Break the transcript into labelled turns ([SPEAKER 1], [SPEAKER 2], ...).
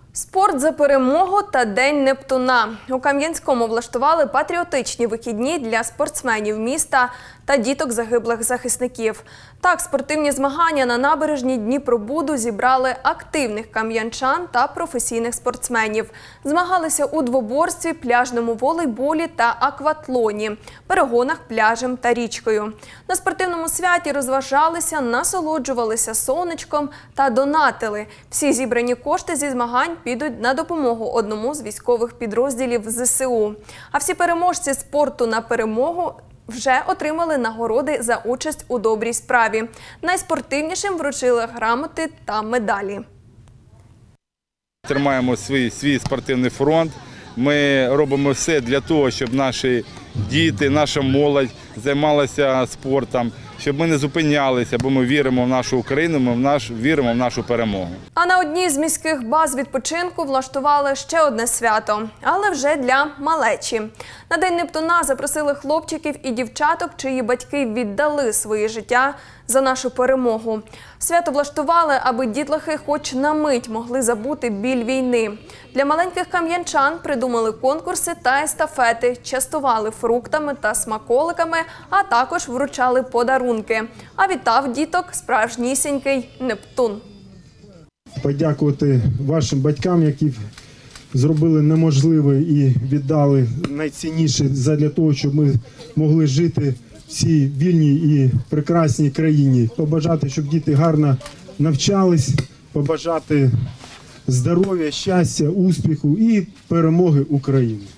[SPEAKER 1] Спорт за перемогу та День Нептуна. У Кам'янському влаштували патріотичні вихідні для спортсменів міста та діток загиблих захисників. Так, спортивні змагання на набережній Дніпробуду зібрали активних кам'янчан та професійних спортсменів. Змагалися у двоборстві, пляжному волейболі та акватлоні, перегонах пляжем та річкою. На спортивному святі розважалися, насолоджувалися сонечком та донатили. Всі зібрані кошти зі змагань підуть на допомогу одному з військових підрозділів ЗСУ. А всі переможці спорту на перемогу вже отримали нагороди за участь у добрій справі. Найспортивнішим вручили грамоти та медалі.
[SPEAKER 2] Тримаємо свій спортивний фронт. Ми робимо все для того, щоб наші діти, наша молодь займалася спортом, щоб ми не зупинялися, бо ми віримо в нашу Україну, ми віримо в нашу перемогу.
[SPEAKER 1] А на одній з міських баз відпочинку влаштували ще одне свято, але вже для малечі. На День Нептуна запросили хлопчиків і дівчаток, чиї батьки віддали своє життя за нашу перемогу. Свято влаштували, аби дітлахи хоч на мить могли забути біль війни. Для маленьких кам'янчан придумали конкурси та естафети, частували фруктами та смаколиками, а також вручали подарунки. А вітав діток справжнісінький Нептун.
[SPEAKER 3] Подякувати вашим батькам, які зробили неможливе і віддали найцінніше для того, щоб ми могли жити в цій вільній і прекрасній країні. Побажати, щоб діти гарно навчались, побажати здоров'я, щастя, успіху і перемоги України.